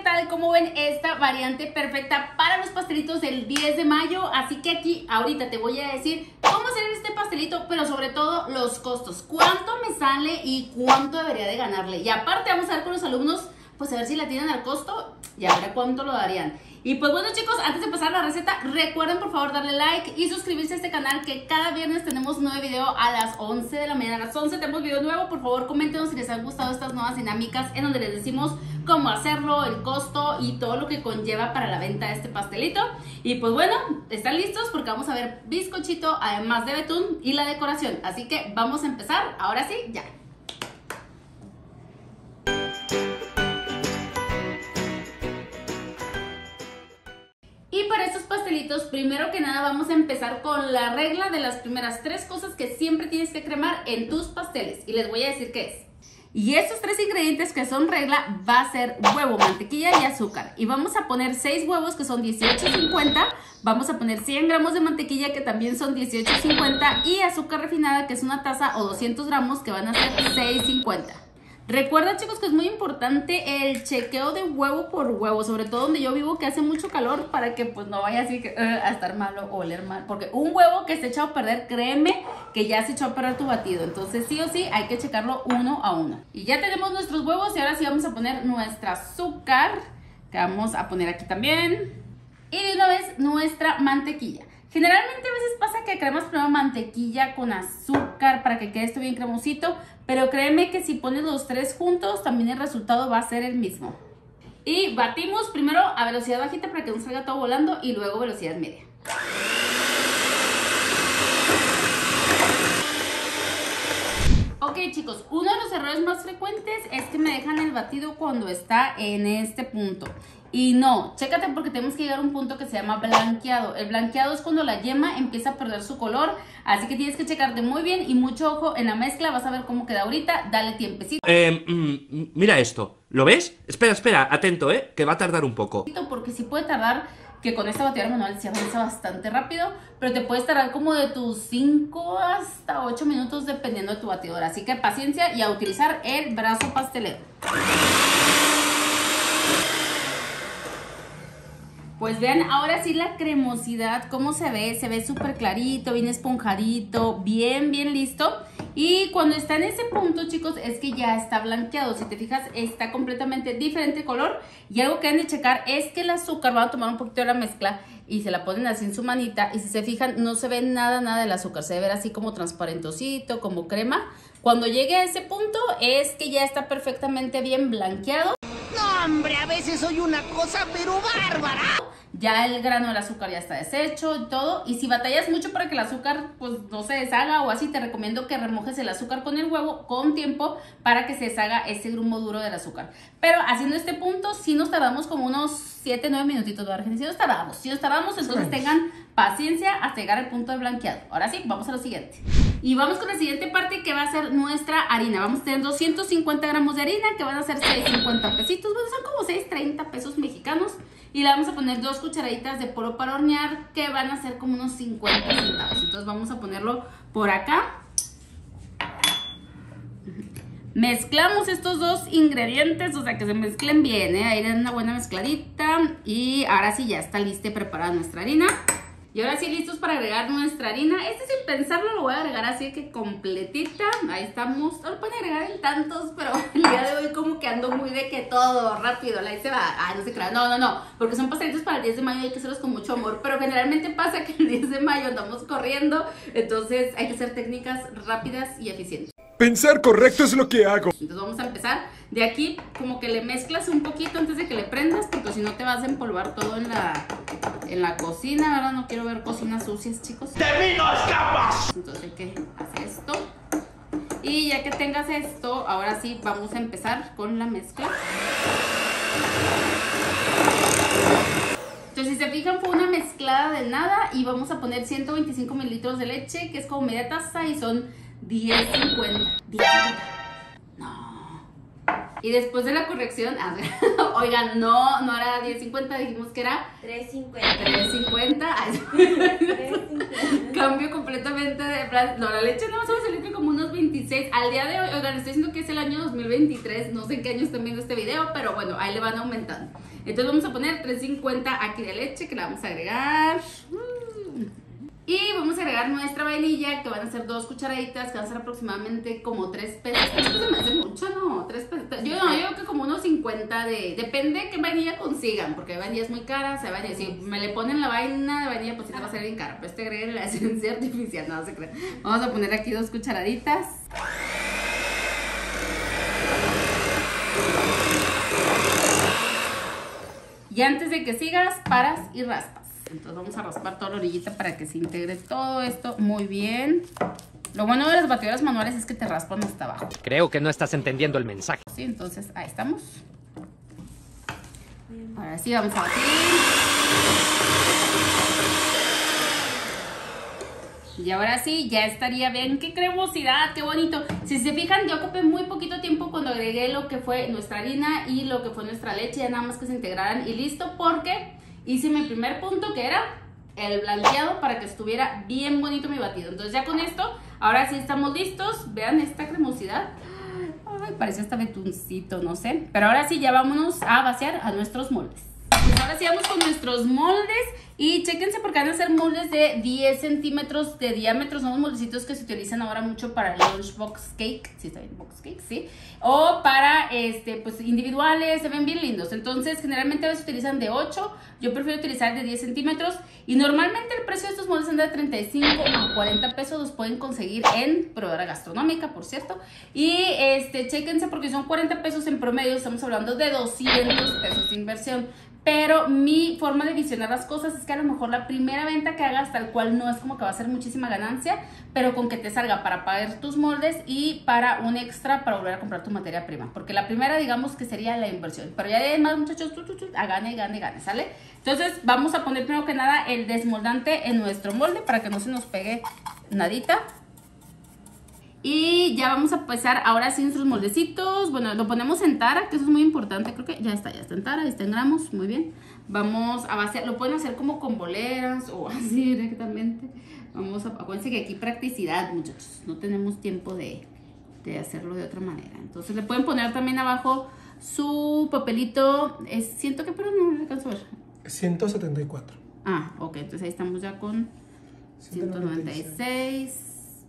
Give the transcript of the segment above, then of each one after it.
tal? ¿Cómo ven esta variante perfecta para los pastelitos del 10 de mayo? Así que aquí ahorita te voy a decir cómo hacer este pastelito, pero sobre todo los costos. ¿Cuánto me sale y cuánto debería de ganarle? Y aparte vamos a ver con los alumnos, pues a ver si la tienen al costo y a ver cuánto lo darían. Y pues bueno, chicos, antes de pasar a la receta, recuerden por favor darle like y suscribirse a este canal, que cada viernes tenemos nuevo video a las 11 de la mañana. A las 11 tenemos video nuevo. Por favor, coméntenos si les han gustado estas nuevas dinámicas en donde les decimos cómo hacerlo, el costo y todo lo que conlleva para la venta de este pastelito. Y pues bueno, ¿están listos? Porque vamos a ver bizcochito, además de betún y la decoración. Así que vamos a empezar, ahora sí, ya. Y para estos pastelitos, primero que nada vamos a empezar con la regla de las primeras 3 cosas que siempre tienes que cremar en tus pasteles. Y les voy a decir qué es. Y estos 3 ingredientes que son regla va a ser huevo, mantequilla y azúcar. Y vamos a poner 6 huevos que son 18.50. Vamos a poner 100 gramos de mantequilla que también son 18.50. Y azúcar refinada que es una taza o 200 gramos que van a ser 6.50. Recuerda, chicos, que es muy importante el chequeo de huevo por huevo, sobre todo donde yo vivo, que hace mucho calor, para que pues no vaya así a estar malo o oler mal, porque un huevo que esté echado a perder, créeme que ya se echó a perder tu batido. Entonces sí o sí hay que checarlo uno a uno. Y ya tenemos nuestros huevos y ahora sí vamos a poner nuestra azúcar, que vamos a poner aquí también, y de una vez nuestra mantequilla. Generalmente a veces pasa que cremas primero mantequilla con azúcar para que quede esto bien cremosito, pero créeme que si pones los 3 juntos también el resultado va a ser el mismo. Y batimos primero a velocidad bajita para que no salga todo volando y luego velocidad media. Ok, chicos, uno de los errores más frecuentes es que me dejan el batido cuando está en este punto. Y no, chécate, porque tenemos que llegar a un punto que se llama blanqueado. El blanqueado es cuando la yema empieza a perder su color, así que tienes que checarte muy bien y mucho ojo en la mezcla. Vas a ver cómo queda ahorita, dale tiempecito. Mira esto, ¿lo ves? Espera, atento, que va a tardar un poco. Porque sí puede tardar, que con esta batidora manual se avanza bastante rápido, pero te puedes tardar como de tus 5 hasta 8 minutos dependiendo de tu batidora. Así que paciencia y a utilizar el brazo pastelero. Pues vean ahora sí la cremosidad, cómo se ve súper clarito, bien esponjadito, bien listo. Y cuando está en ese punto, chicos, es que ya está blanqueado. Si te fijas, está completamente diferente color. Y algo que han de checar es que el azúcar, van a tomar un poquito de la mezcla y se la ponen así en su manita. Y si se fijan, no se ve nada del azúcar, se debe ver así como transparentosito, como crema. Cuando llegue a ese punto es que ya está perfectamente bien blanqueado. No, hombre, a veces soy una cosa pero bárbara. Ya el grano del azúcar ya está deshecho y todo. Y si batallas mucho para que el azúcar pues no se deshaga o así, te recomiendo que remojes el azúcar con el huevo con tiempo para que se deshaga ese grumo duro del azúcar. Pero haciendo este punto sí nos tardamos como unos 7-9 minutitos, ¿verdad, gente? Si nos tardamos, entonces tengan paciencia hasta llegar al punto de blanqueado. Ahora sí, vamos a lo siguiente. Y vamos con la siguiente parte, que va a ser nuestra harina. Vamos a tener 250 gramos de harina, que van a ser 6.50 pesitos. Bueno, son como 6.30 pesos mexicanos. Y le vamos a poner 2 cucharaditas de polvo para hornear, que van a ser como unos 50 centavos. Entonces vamos a ponerlo por acá. Mezclamos estos 2 ingredientes, o sea que se mezclen bien, ahí den una buena mezcladita. Y ahora sí ya está lista y preparada nuestra harina. Y ahora sí listos para agregar nuestra harina. Sin pensarlo lo voy a agregar así que completita. Ahí estamos. No lo pueden agregar en tantos, pero el día de hoy como que ando muy de que todo rápido. Ahí se va. No se crean. No. Porque son pastelitos para el 10 de mayo y hay que hacerlos con mucho amor. Pero generalmente pasa que el 10 de mayo andamos corriendo. Entonces hay que hacer técnicas rápidas y eficientes. Pensar correcto es lo que hago. Entonces vamos a empezar de aquí, como que le mezclas un poquito antes de que le prendas, porque si no te vas a empolvar todo en la cocina, ¿verdad? No quiero ver cocinas sucias, chicos. ¡De mí no escapas! Entonces hay que hacer esto. Y ya que tengas esto, ahora sí vamos a empezar con la mezcla. Entonces, si se fijan, fue una mezclada de nada. Y vamos a poner 125 mililitros de leche, que es como media taza, y son 10.50. No. Y después de la corrección, oigan, no era 10.50, dijimos que era 3.50. Cambio completamente de plan. No, la leche no va a salir como unos 26. Al día de hoy, oigan, estoy diciendo que es el año 2023. No sé en qué año están viendo este video, pero bueno, ahí le van aumentando. Entonces vamos a poner 3.50 aquí de leche, que la vamos a agregar. Y vamos a agregar nuestra vainilla, que van a ser 2 cucharaditas, que van a ser aproximadamente como 3 pesos. Esto se me hace mucho, ¿no? 3 pesos. Yo creo que como unos 50 Depende de qué vainilla consigan, porque hay vainillas muy caras, hay vainillas. Si me le ponen la vaina de vainilla, pues sí te va a salir bien caro. Pero agreguen la esencia artificial, no se crean. Vamos a poner aquí 2 cucharaditas. Y antes de que sigas, paras y raspas. Entonces vamos a raspar toda la orillita para que se integre todo esto muy bien. Lo bueno de las batidoras manuales es que te raspan hasta abajo. Creo que no estás entendiendo el mensaje. Sí, entonces ahí estamos. Ahora sí, vamos a batir. Y ahora sí, ya estaría bien. ¡Qué cremosidad! ¡Qué bonito! Si se fijan, yo ocupé muy poquito tiempo cuando agregué lo que fue nuestra harina y lo que fue nuestra leche. Ya nada más que se integraran y listo, porque hice mi primer punto, que era el blanqueado, para que estuviera bien bonito mi batido. Entonces ya con esto, ahora sí estamos listos. Vean esta cremosidad. Ay, parece hasta betuncito, no sé. Pero ahora sí, ya vámonos a vaciar a nuestros moldes. Pues ahora sí vamos con nuestros moldes. Y chéquense, porque van a ser moldes de 10 centímetros de diámetro. Son los moldecitos que se utilizan ahora mucho para el lunchbox cake. Sí, está bien, box cake, sí. O para, pues individuales, se ven bien lindos. Entonces, generalmente a veces utilizan de 8. Yo prefiero utilizar de 10 centímetros. Y normalmente el precio de estos moldes anda de 35 a 40 pesos. Los pueden conseguir en Proveedora Gastronómica, por cierto. Y chéquense, porque son 40 pesos en promedio. Estamos hablando de 200 pesos de inversión. Pero mi forma de visionar las cosas es que a lo mejor la primera venta que hagas, tal cual, no es como que va a ser muchísima ganancia, pero con que te salga para pagar tus moldes y para un extra para volver a comprar tu materia prima. Porque la primera, digamos que sería la inversión. Pero ya de más, muchachos, a gane, ¿sale? Entonces vamos a poner primero que nada el desmoldante en nuestro molde para que no se nos pegue nadita. Y ya vamos a empezar ahora sí nuestros moldecitos. Bueno, lo ponemos en tara, que eso es muy importante. Creo que ya está en tara, ya está en gramos, muy bien. Vamos a vaciar, lo pueden hacer como con boleras o así directamente. Acuérdense que aquí practicidad, muchachos. No tenemos tiempo de hacerlo de otra manera. Entonces le pueden poner también abajo su papelito. Siento que, pero no le alcanzo a ver. 174. Ah, ok, entonces ahí estamos ya con 196.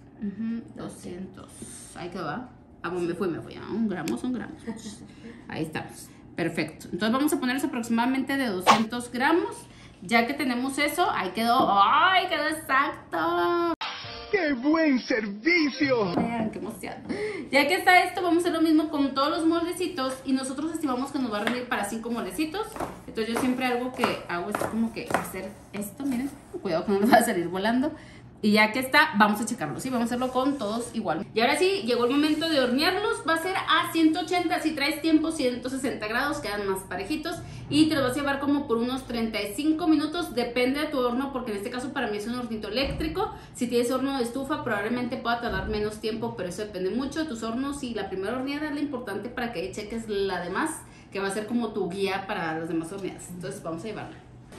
200. Ahí que va. Me fui. Un gramo son gramos. Ahí estamos. Perfecto. Entonces vamos a ponerlos aproximadamente de 200 gramos. Ya que tenemos eso, ahí quedó. ¡Ay, quedó exacto! ¡Qué buen servicio! Vean, qué emoción. Ya que está esto, vamos a hacer lo mismo con todos los moldecitos. Y nosotros estimamos que nos va a rendir para 5 moldecitos. Entonces yo siempre algo que hago es como que hacer esto. Miren, cuidado que no nos va a salir volando. Y ya que está, vamos a checarlo, ¿sí? Vamos a hacerlo con todos igual. Y ahora sí, llegó el momento de hornearlos. Va a ser a 180, si traes tiempo, 160 grados, quedan más parejitos. Y te lo vas a llevar como por unos 35 minutos, depende de tu horno, porque en este caso para mí es un hornito eléctrico. Si tienes horno de estufa, probablemente pueda tardar menos tiempo, pero eso depende mucho de tus hornos. Y la primera horneada es la importante para que ahí cheques la demás, que va a ser como tu guía para las demás horneadas. Entonces vamos a llevarla.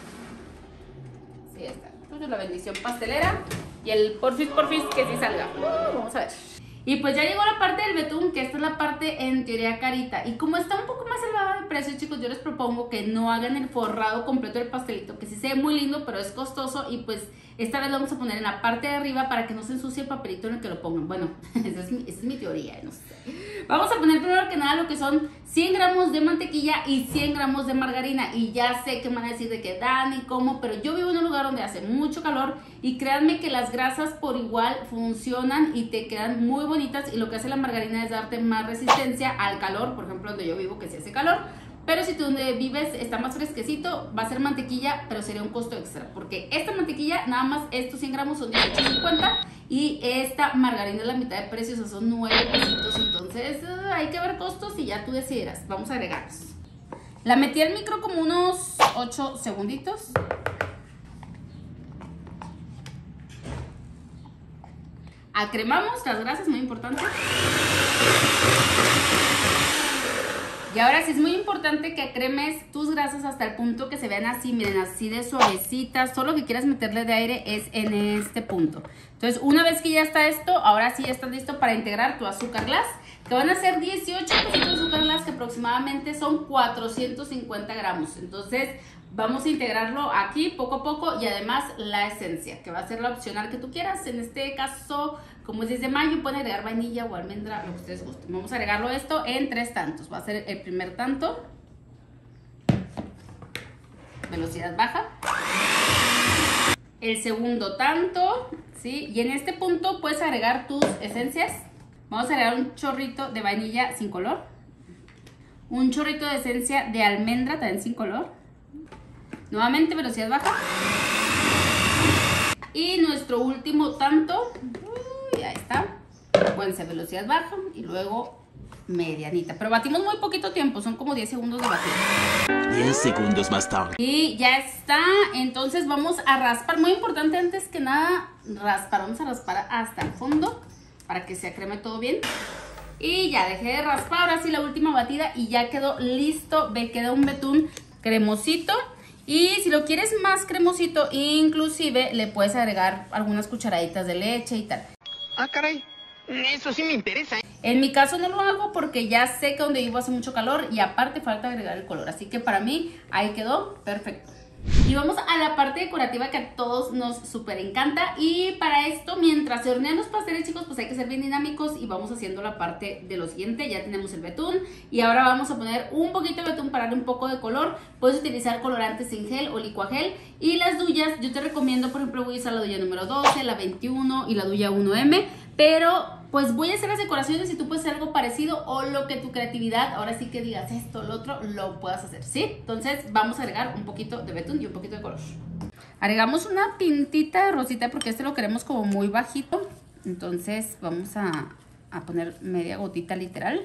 Sí, ya está. Entonces la bendición pastelera. Y el porfis que sí salga. Vamos a ver. Y pues ya llegó la parte del betún, que esta es la parte en teoría carita. Y como está un poco más elevada de precio, chicos, yo les propongo que no hagan el forrado completo del pastelito, que sí se ve muy lindo, pero es costoso. Y pues esta vez lo vamos a poner en la parte de arriba para que no se ensucie el papelito en el que lo pongan. Bueno, esa es mi teoría, no sé. Vamos a poner primero que nada lo que son 100 gramos de mantequilla y 100 gramos de margarina. Y ya sé que me van a decir de que Dani, ¿cómo? Pero yo vivo en un lugar donde hace mucho calor y créanme que las grasas por igual funcionan y te quedan muy bonitas. Y lo que hace la margarina es darte más resistencia al calor, por ejemplo, donde yo vivo que sí hace calor. Pero si tú donde vives está más fresquecito, va a ser mantequilla, pero sería un costo extra. Porque esta mantequilla, nada más estos 100 gramos son 18.50 y esta margarina es la mitad de precio, o sea, son 9 pesitos. Entonces hay que ver costos y ya tú decidirás. Vamos a agregarlos. La metí al micro como unos 8 segunditos. Acremamos las grasas, muy importante. Y ahora sí es muy importante que cremes tus grasas hasta el punto que se vean así, miren, así de suavecitas. Todo lo que quieras meterle de aire es en este punto. Entonces, una vez que ya está esto, ahora sí ya estás listo para integrar tu azúcar glass, que van a ser 18 cositas de azúcar glass, que aproximadamente son 450 gramos. Entonces, vamos a integrarlo aquí poco a poco y además la esencia, que va a ser la opcional que tú quieras. En este caso, como es 10 de mayo, pueden agregar vainilla o almendra, lo que ustedes gusten. Vamos a agregarlo esto en 3 tantos. Va a ser el primer tanto. Velocidad baja. El segundo tanto, ¿sí? Y en este punto puedes agregar tus esencias. Vamos a agregar un chorrito de vainilla sin color. Un chorrito de esencia de almendra también sin color. Nuevamente velocidad baja. Y nuestro último tanto. Ahí está. Pueden ser velocidad baja y luego medianita. Pero batimos muy poquito tiempo, son como 10 segundos de batir. 10 segundos más tarde. Y ya está. Entonces vamos a raspar. Muy importante antes que nada, raspar. Vamos a raspar hasta el fondo para que se acreme todo bien. Y ya dejé de raspar. Ahora sí la última batida y ya quedó listo. Ve, queda un betún cremosito. Y si lo quieres más cremosito, inclusive le puedes agregar algunas cucharaditas de leche y tal. Ah, caray. Eso sí me interesa, ¿eh? En mi caso no lo hago porque ya sé que donde vivo hace mucho calor y aparte falta agregar el color. Así que para mí ahí quedó perfecto. Y vamos a la parte decorativa que a todos nos súper encanta. Y para esto, mientras se hornean los pasteles, chicos, pues hay que ser bien dinámicos y vamos haciendo la parte de lo siguiente. Ya tenemos el betún y ahora vamos a poner un poquito de betún para darle un poco de color. Puedes utilizar colorantes en gel o licuagel. Y las duyas, yo te recomiendo, por ejemplo, voy a usar la duya número 12, la 21 y la duya 1M. Pero pues voy a hacer las decoraciones y tú puedes hacer algo parecido o lo que tu creatividad, ahora sí que digas esto, lo otro, lo puedas hacer, ¿sí? Entonces vamos a agregar un poquito de betún y un poquito de color. Agregamos una pintita de rosita porque este lo queremos como muy bajito. Entonces vamos a poner media gotita literal.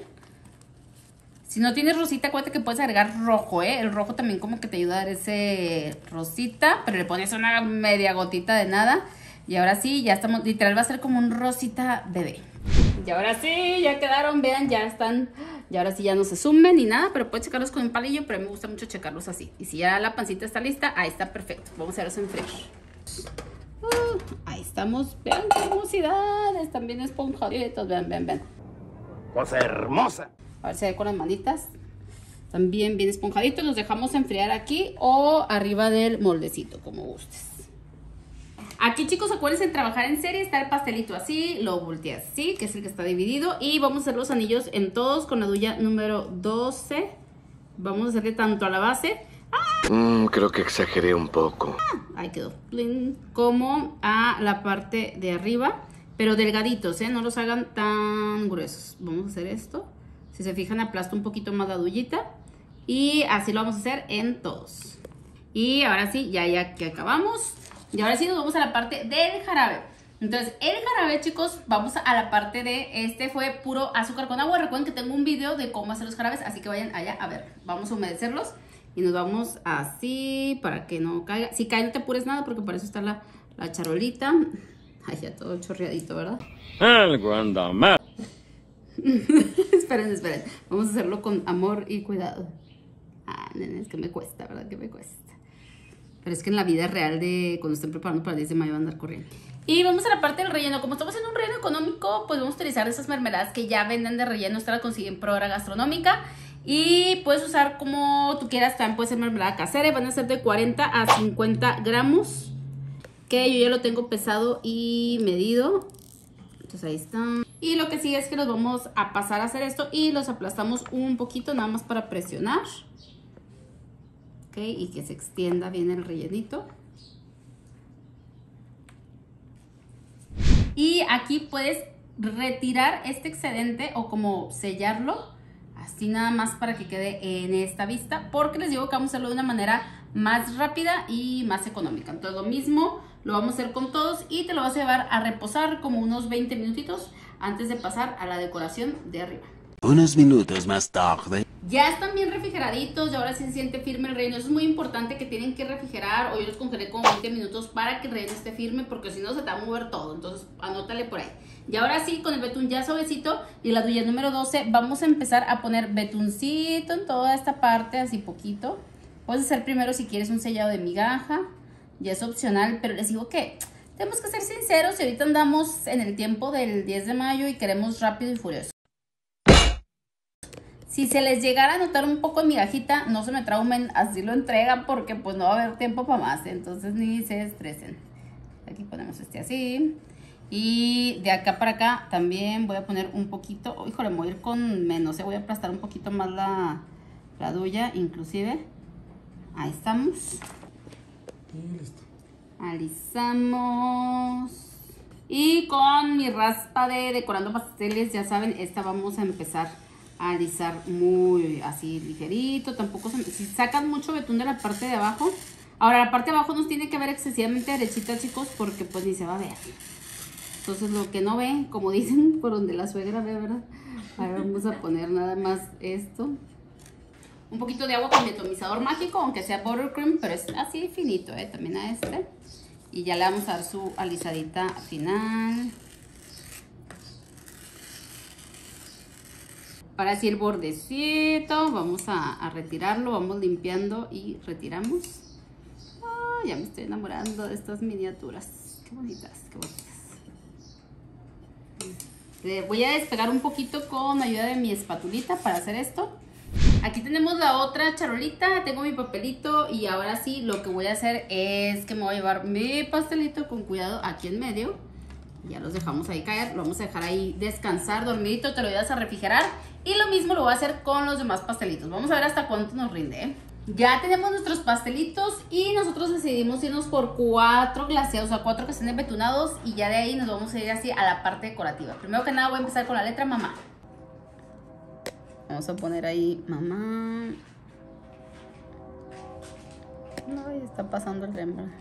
Si no tienes rosita, acuérdate que puedes agregar rojo, ¿eh? El rojo también como que te ayuda a dar ese rosita, pero le pones una media gotita de nada. Y ahora sí, ya estamos, literal va a ser como un rosita bebé. Y ahora sí, ya quedaron, vean, ya están. Y ahora sí ya no se sumen ni nada, pero puedes checarlos con un palillo, pero a mí me gusta mucho checarlos así. Y si ya la pancita está lista, ahí está perfecto. Vamos a verlos en fresh. Ahí estamos, vean qué hermosidad. Están bien esponjaditos, vean, vean, vean. Cosa hermosa. A ver si hay con las manitas. También bien esponjaditos. Los dejamos enfriar aquí o arriba del moldecito, como gustes. Aquí, chicos, acuérdense de trabajar en serie. Está el pastelito así, lo volteas así, que es el que está dividido. Y vamos a hacer los anillos en todos con la duya número 12. Vamos a hacerle tanto a la base. Creo que exageré un poco. Ahí quedó. Como a la parte de arriba. Pero delgaditos, ¿eh? No los hagan tan gruesos. Vamos a hacer esto. Si se fijan, aplasto un poquito más la duyita. Y así lo vamos a hacer en todos. Y ahora sí, ya que acabamos. Y ahora sí nos vamos a la parte del jarabe. Entonces, el jarabe, chicos, vamos a la parte de... Este fue puro azúcar con agua. Recuerden que tengo un video de cómo hacer los jarabes, así que vayan allá a ver. Vamos a humedecerlos y nos vamos así para que no caiga. Si cae, no te apures nada porque para eso está la charolita. Ay, ya todo chorreadito, ¿verdad? Algo anda mal. Esperen. Vamos a hacerlo con amor y cuidado. Nene, es que me cuesta, ¿verdad? Que me cuesta. Pero es que en la vida real de cuando estén preparando para el 10 de mayo van a andar corriendo. Y vamos a la parte del relleno. Como estamos en un relleno económico, pues vamos a utilizar esas mermeladas que ya venden de relleno. Esta la consiguen por hora gastronómica. Y puedes usar como tú quieras. También puede ser mermelada casera. Van a ser de 40 a 50 gramos. Que yo ya lo tengo pesado y medido. Entonces ahí están. Y lo que sigue es que los vamos a pasar a hacer esto. Y los aplastamos un poquito nada más para presionar. Ok, y que se extienda bien el rellenito. Y aquí puedes retirar este excedente o como sellarlo. Así nada más para que quede en esta vista. Porque les digo que vamos a hacerlo de una manera más rápida y más económica. Entonces lo mismo lo vamos a hacer con todos. Y te lo vas a llevar a reposar como unos 20 minutitos antes de pasar a la decoración de arriba. Unos minutos más tarde. Ya están bien refrigeraditos y ahora sí se siente firme el relleno. Eso es muy importante que tienen que refrigerar o yo los congelé como 20 minutos para que el relleno esté firme porque si no se te va a mover todo. Entonces anótale por ahí. Y ahora sí, con el betún ya suavecito y la duya número 12, vamos a empezar a poner betuncito en toda esta parte, así poquito. Puedes hacer primero si quieres un sellado de migaja, ya es opcional, pero les digo que tenemos que ser sinceros y ahorita andamos en el tiempo del 10 de mayo y queremos rápido y furioso. Si se les llegara a notar un poco migajita, no se me traumen, así lo entregan porque pues no va a haber tiempo para más, entonces ni se estresen. Aquí ponemos este así. Y de acá para acá también voy a poner un poquito, híjole, me voy a ir con menos, voy a aplastar un poquito más la duya, inclusive. Ahí estamos. Y listo. Alisamos. Y con mi raspa de decorando pasteles, ya saben, esta vamos a empezar a alisar muy así ligerito. Tampoco si sacan mucho betún de la parte de abajo. Ahora la parte de abajo nos tiene que ver excesivamente derechita, chicos, porque pues ni se va a ver. Entonces lo que no ven, como dicen, por donde la suegra ve, ¿verdad? Ahora vamos a poner nada más esto. Un poquito de agua con mi atomizador mágico, aunque sea buttercream, pero es así finito, también a este. Y ya le vamos a dar su alisadita final. Para así el bordecito, vamos a retirarlo, vamos limpiando y retiramos. Oh, ya me estoy enamorando de estas miniaturas. Qué bonitas, qué bonitas. Voy a despegar un poquito con ayuda de mi espatulita para hacer esto. Aquí tenemos la otra charolita, tengo mi papelito y ahora sí lo que voy a hacer es que me voy a llevar mi pastelito con cuidado aquí en medio. Ya los dejamos ahí caer, lo vamos a dejar ahí descansar, dormidito, te lo llevas a refrigerar. Y lo mismo lo voy a hacer con los demás pastelitos. Vamos a ver hasta cuánto nos rinde, Ya tenemos nuestros pastelitos y nosotros decidimos irnos por 4 glaseados, o sea 4 que estén embetunados y ya de ahí nos vamos a ir así a la parte decorativa. Primero que nada voy a empezar con la letra mamá. Vamos a poner ahí mamá. Ay, está pasando el Rembrandt.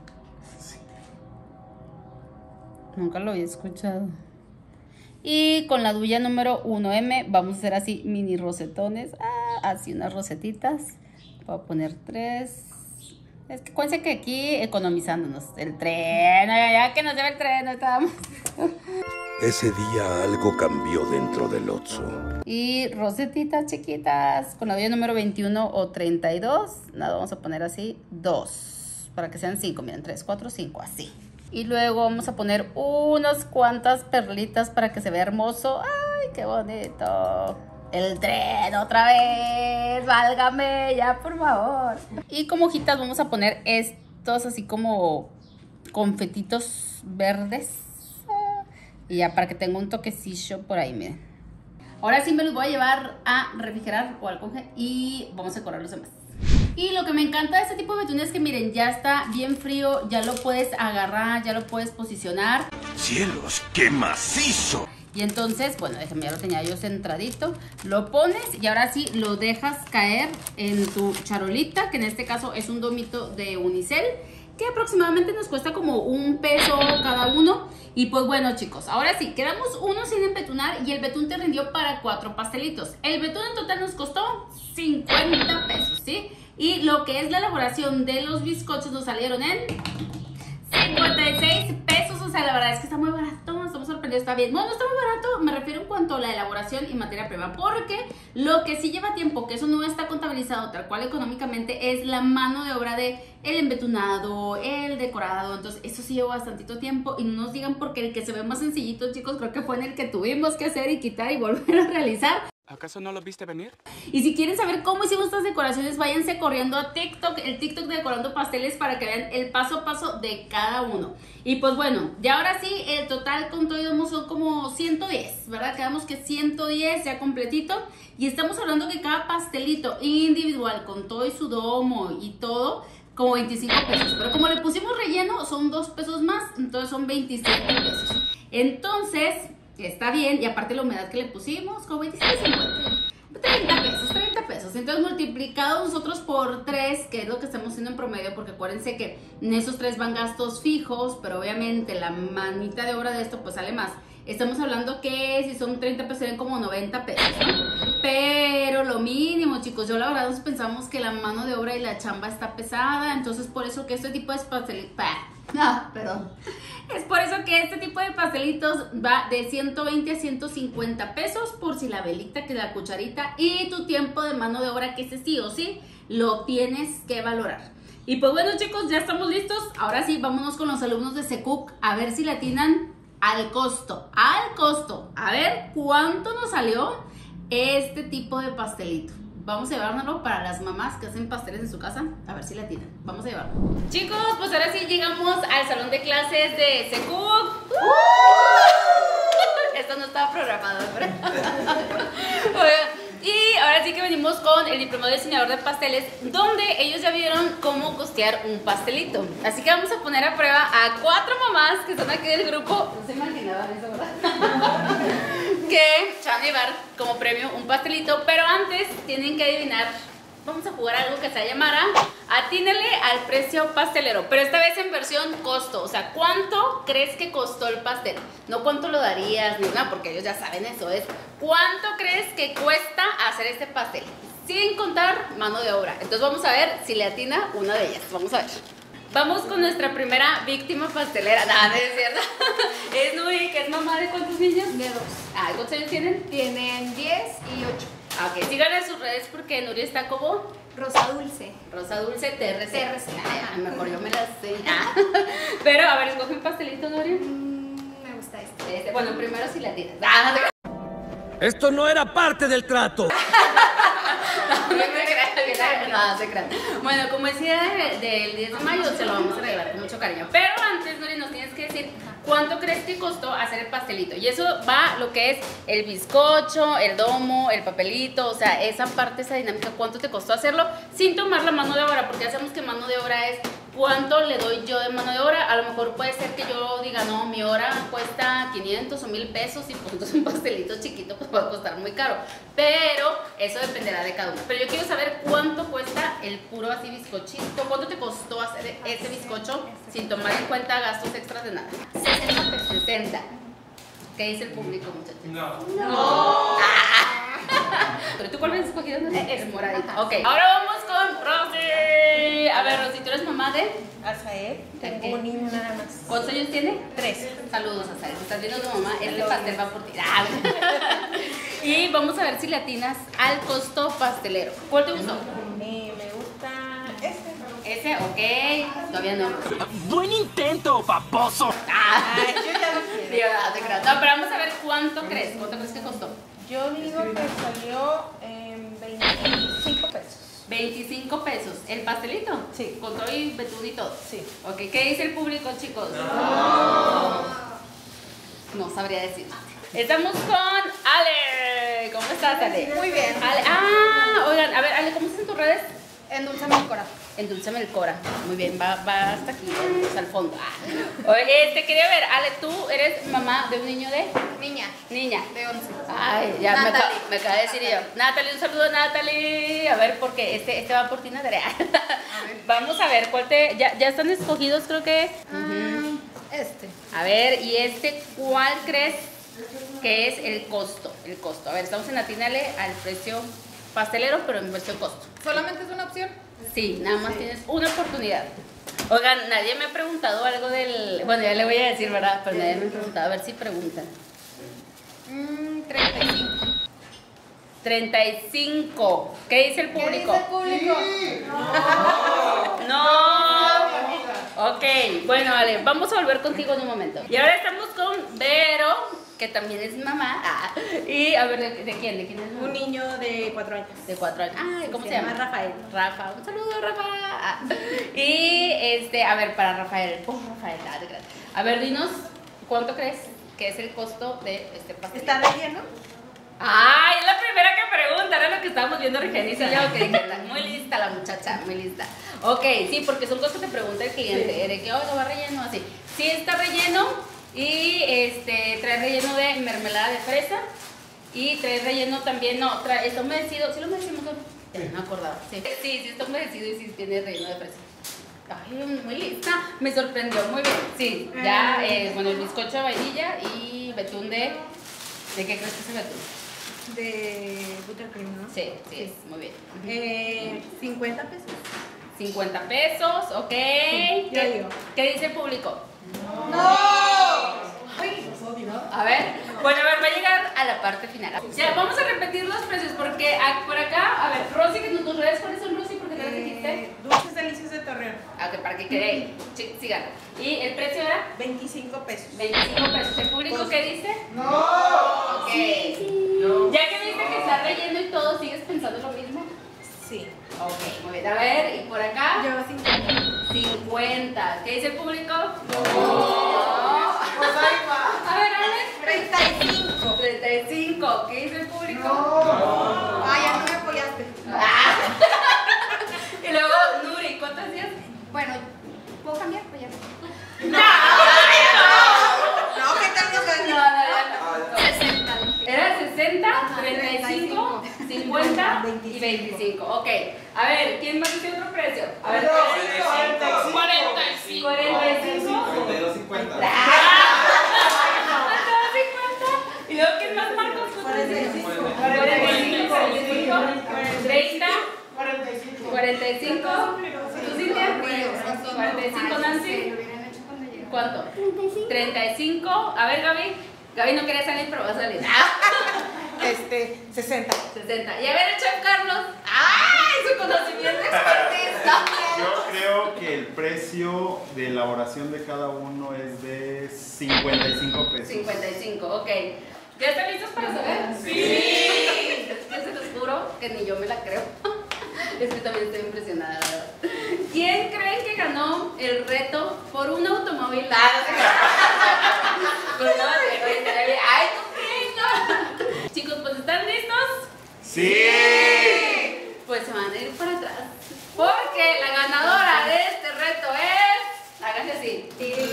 Nunca lo había escuchado. Y con la duya número 1M vamos a hacer así mini rosetones. Así unas rosetitas. Voy a poner 3. Es que cuéntense que aquí economizándonos. El tren, ya que nos lleva el tren, no estábamos. Ese día algo cambió dentro del Otso. Y rosetitas chiquitas con la duya número 21 o 32. Nada, vamos a poner así 2. Para que sean 5, miren, 3, 4, 5, así. Y luego vamos a poner unas cuantas perlitas para que se vea hermoso. ¡Ay, qué bonito! El tren otra vez, válgame, ya por favor. Y como hojitas vamos a poner estos así como confetitos verdes. Y ya para que tenga un toquecillo por ahí, miren. Ahora sí me los voy a llevar a refrigerar o al congelador y vamos a decorar los demás. Y lo que me encanta de este tipo de betún es que miren, ya está bien frío, ya lo puedes agarrar, ya lo puedes posicionar. ¡Cielos, qué macizo! Y entonces, bueno, déjame, ya lo tenía yo centradito. Lo pones y ahora sí lo dejas caer en tu charolita, que en este caso es un domito de unicel, que aproximadamente nos cuesta como $1 cada uno. Y pues bueno, chicos, ahora sí, quedamos uno sin embetunar y el betún te rindió para 4 pastelitos. El betún en total nos costó 50 pesos, ¿sí? Y lo que es la elaboración de los bizcochos nos salieron en 56 pesos. O sea, la verdad es que está muy barato, estamos sorprendidos, está bien. Bueno, no está muy barato, me refiero en cuanto a la elaboración y materia prima, porque lo que sí lleva tiempo, que eso no está contabilizado tal cual económicamente, es la mano de obra de el embetunado, el decorado. Entonces eso sí lleva bastantito tiempo y no nos digan porque el que se ve más sencillito, chicos, creo que fue en el que tuvimos que hacer y quitar y volver a realizar. ¿Acaso no lo viste venir? Y si quieren saber cómo hicimos estas decoraciones, váyanse corriendo a TikTok, el TikTok de Decorando Pasteles, para que vean el paso a paso de cada uno. Y pues bueno, ya ahora sí, el total con todo y domo son como 110, ¿verdad? Quedamos que 110 ya completito. Y estamos hablando que cada pastelito individual, con todo y su domo y todo, como 25 pesos. Pero como le pusimos relleno, son 2 pesos más, entonces son 27 pesos. Entonces está bien, y aparte la humedad que le pusimos, como 26.50. 30 pesos. Entonces multiplicado nosotros por 3, que es lo que estamos haciendo en promedio, porque acuérdense que en esos 3 van gastos fijos, pero obviamente la manita de obra de esto pues sale más. Estamos hablando que si son 30 pesos serían como 90 pesos, ¿no? Pero lo mínimo, chicos, yo la verdad nos pensamos que la mano de obra y la chamba está pesada, entonces por eso que este tipo de Ah, perdón. Es por eso que este tipo de pastelitos va de 120 a 150 pesos por si la velita, que la cucharita y tu tiempo de mano de obra, que ese sí o sí lo tienes que valorar. Y pues bueno, chicos, ya estamos listos. Ahora sí, vámonos con los alumnos de Secook a ver si le atinan al costo. Al costo. A ver cuánto nos salió este tipo de pastelito. Vamos a llevárnoslo para las mamás que hacen pasteles en su casa. A ver si la tienen. Vamos a llevarlo. Chicos, pues ahora sí llegamos al salón de clases de Secook. Esto no estaba programado, ¿verdad? Y ahora sí que venimos con el diplomado de diseñador de pasteles, donde ellos ya vieron cómo costear un pastelito. Así que vamos a poner a prueba a 4 mamás que están aquí del grupo. No se imaginaban eso, ¿verdad? Que se van a llevar como premio un pastelito, pero antes tienen que adivinar. Vamos a jugar algo que se llamará Atínale al precio pastelero, pero esta vez en versión costo. O sea, ¿cuánto crees que costó el pastel? No cuánto lo darías, ni nada, porque ellos ya saben eso. Es ¿cuánto crees que cuesta hacer este pastel? Sin contar mano de obra. Entonces vamos a ver si le atina una de ellas. Vamos a ver. Vamos con nuestra primera víctima pastelera. Nada, no es cierto. Es Nuri, que es mamá de ¿cuántos niños? De 2. ¿Cuántos años tienen? Tienen 10 y 8. Ok, síganle en sus redes porque Nuri está como Rosa Dulce. Rosa Dulce TRC. TRC. Ay, mejor yo me la sé. Pero a ver, escoge un pastelito, Nuri. Me gusta este. Bueno, primero si la tiras. Esto no era parte del trato. No se crean. Bueno, como decía del 10 de mayo, se lo vamos a regalar con mucho cariño. Pero antes, Nuri, nos tienes que decir cuánto crees que costó hacer el pastelito. Y eso va lo que es el bizcocho, el domo, el papelito, o sea, esa parte, esa dinámica, cuánto te costó hacerlo sin tomar la mano de obra, porque ya sabemos que mano de obra es cuánto le doy yo de mano de obra. A lo mejor puede ser que yo diga, no, mi hora cuesta 500 o 1000 pesos y pues entonces un pastelito chiquito pues va a costar muy caro. Pero eso dependerá de cada uno. Pero yo quiero saber cuánto cuesta el puro así bizcochito, cuánto te costó hacer ese bizcocho sin tomar en cuenta gastos extras de nada. 60 pesos. 60. ¿Qué dice el público, muchachos? No. ¿Pero tú cuál habías escogido? Es moradita. Ok, ahora vamos con Rosy. A ver, Rosy, ¿tú eres mamá de? Azael, tengo un niño nada más. ¿Cuántos años tiene? 3. Saludos, Azael. Estás viendo a tu mamá, este pastel va por ti. Y vamos a ver si le atinas al costo pastelero. ¿Cuál te gustó? Me gusta este. Ese, ok. Todavía no. ¡Buen intento, paposo! Yo ya lo quiero. No, pero vamos a ver cuánto crees. ¿Cuánto crees que costó? Yo digo que salió en 25 pesos. 25 pesos. ¿El pastelito? Sí. Con todo y betún y todo. Sí. Ok, ¿qué dice el público, chicos? No sabría decir. Estamos con Ale. ¿Cómo estás, Ale? Muy bien. Ale. Oigan, a ver, Ale, ¿cómo están tus redes? Endulzame el corazón. Endulzame el Cora. Muy bien, va hasta aquí, hasta el fondo. Oye, quería ver, Ale, ¿tú eres mamá de un niño de? Niña. Niña. De 11. Ay, ya Natalie. me acaba de decir yo. Natalie, un saludo, Natalie. A ver, porque este va por ti, Natalie. Vamos a ver, ¿cuál te...? Ya están escogidos, creo que. Este. A ver, ¿y cuál crees que es el costo? El costo. A ver, estamos en Atínale al precio pastelero, pero en versión costo. ¿Solamente es una opción? Sí, nada más tienes una oportunidad. Oigan, nadie me ha preguntado algo del... Bueno, ya le voy a decir, ¿verdad? Pero nadie me ha preguntado, a ver si preguntan. 35. 35. ¿Qué dice el ¿Qué público? dice el público? No. Ok, bueno, vale, vamos a volver contigo en un momento. Y ahora estamos con Vero, que también es mamá. Y a ver, ¿de quién? ¿De quién es mamá? Un niño de 4 años. De 4 años. Ay, ¿cómo se llama? Rafael. Rafa, un saludo, Rafa. Y a ver, para Rafael. Rafael, de gracias. A ver, dinos, ¿cuánto crees que es el costo de este pastel? ¿Está relleno? Ay, es la primera que pregunta, era lo que estábamos viendo Regina y yo, que dije, muy lista la muchacha, muy lista. Ok, sí, porque son cosas que te pregunta el cliente, de que, oh, no va relleno, así. Sí está relleno y trae relleno de mermelada de fresa y trae relleno también, no, está humedecido, ¿sí lo humedecimos? Ya no me acordaba, sí, está humedecido y sí tiene relleno de fresa. Ay, muy lista, me sorprendió, muy bien, sí, ya, bueno, el bizcocho de vainilla y betún ¿de qué crees que es el betún? De buttercream, ¿no? Sí, es muy bien. 50 pesos. 50 pesos, ok. ya digo. ¿Qué dice el público? ¡No! A ver, bueno, a ver, va a llegar a la parte final. Ya, vamos a repetir los precios porque por acá, a ver, Rosy, que tus redes, ¿cuáles son, Rosy? Porque te las dijiste. Dulces Delicias de Torreón. Ok, para que quede, sigan. ¿Y el precio era? 25 pesos. 25 pesos. ¿El público qué dice? ¡No! Ok. Ya que viste que está relleno y todo, ¿sigues pensando lo mismo? Sí. Ok, muy bien. A ver, ¿y por acá? Yo 50. 50. ¿Qué dice el público? Pues ahí va. A ver, Alex. 35. 35. ¿Qué dice el público? Ay, ya no me apoyaste. Y luego, Nuri, ¿cuántos días? Bueno, ¿puedo cambiar? Pues ya. No, ¿qué tal nos No, ganan? 60. Era 60, Ajá, 35, 50 y 25. Ok. A ver, ¿quién más dice otro precio? A ver, 45. 45. 50. ¿Y luego quién más, Marcos? 45. 45, 30, 45. 45. ¿Tú, Cintia? 45, Nancy. ¿Cuánto? 35. A ver, Gaby. Gaby no quería salir, pero va a salir. 60. 60. Y a ver, el chef Carlos. ¡Ay! Su conocimiento expertista. Yo creo que el precio de elaboración de cada uno es de 55 pesos. 55, ok. ¿Ya están listos para saber? Sí. Es que se los juro que ni yo me la creo. Es que también estoy impresionada, la verdad. ¿Quién creen que ganó el reto por un automóvil? ¡Ay, tú crees, no! Chicos, pues ¿están listos? ¡Sí! Pues se van a ir para atrás. Porque la ganadora de este reto es. Háganse así.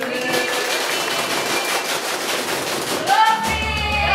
¡Rosy!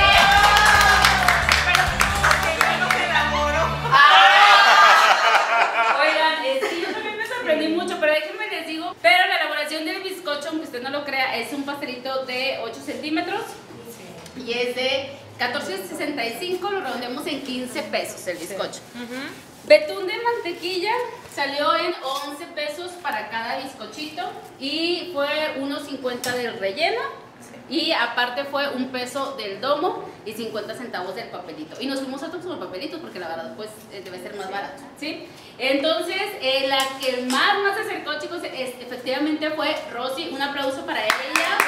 Oigan, yo también me sorprendí mucho, pero déjenme les digo. Pero la elaboración del bizcocho, aunque usted no lo crea, es un pastelito de 8 centímetros. Y es de 14.65, lo redondeamos en 15 pesos el bizcocho. Betún de mantequilla salió en 11 pesos para cada bizcochito y fue 1.50 del relleno. Y aparte fue 1 peso del domo y 50 centavos del papelito. Y nos fuimos a otros con los papelitos porque la verdad pues debe ser más barato, ¿sí? Entonces, la que más se acercó, chicos, efectivamente fue Rosy. Un aplauso para ella.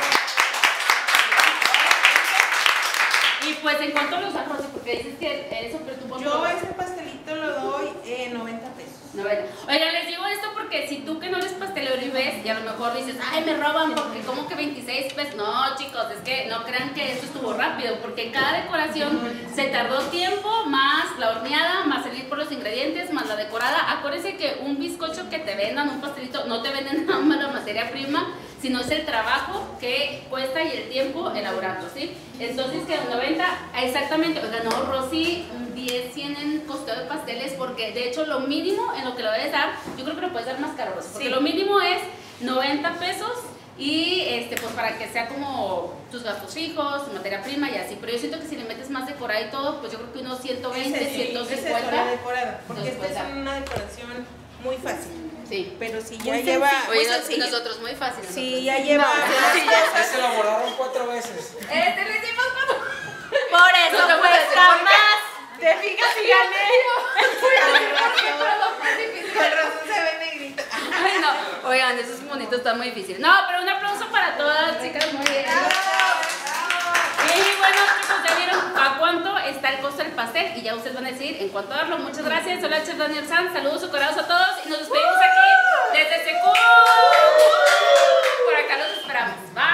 Y pues, ¿en cuánto lo usas, Rosy? Porque dices que eso, pero tú Yo ese pastelito lo doy 90 pesos. 90. Oigan, les digo esto porque si tú que no eres pastelero y ves, y a lo mejor dices, ay, me roban porque como que 26 pesos. No, chicos, es que no crean que esto estuvo rápido, porque cada decoración se tardó tiempo, más la horneada, más el ir por los ingredientes, más la decorada. Acuérdense que un bizcocho que te vendan, un pastelito, no te venden nada más la materia prima, sino es el trabajo que cuesta y el tiempo elaborarlo, ¿sí? Entonces, que 90, exactamente, ganó Rosy 10, 100 en costeo de pasteles, porque de hecho lo mínimo en lo que lo debes dar, yo creo que lo puedes dar más caro, Rosy, porque lo mínimo es 90 pesos y pues para que sea como tus gastos fijos, tu materia prima y así, pero yo siento que si le metes más decorada y todo, pues yo creo que unos 120, Ese sí, 150. esa es la decorada, porque nos esta puede es dar. una decoración muy fácil. Sí. Pero si ya Muy lleva. sencilla. Muy Oye, sencilla. nosotros muy fácil. Si ya lleva. Se elaboraron 4 veces. Le hicimos cuando... Por eso No te cuesta puedes más. ¿Te fijas si gané? Con razón se ve negrito. Ay, no, oigan, esos monitos están muy difíciles. No, pero un aplauso para todas, chicas, muy bien. Y bueno, chicos, ya vieron a cuánto está el costo del pastel y ya ustedes van a decidir en cuánto darlo. Muchas gracias. Soy la chef Daniel Sanz. Saludos azucarados a todos y nos despedimos aquí desde Secu. Por acá los esperamos. Bye.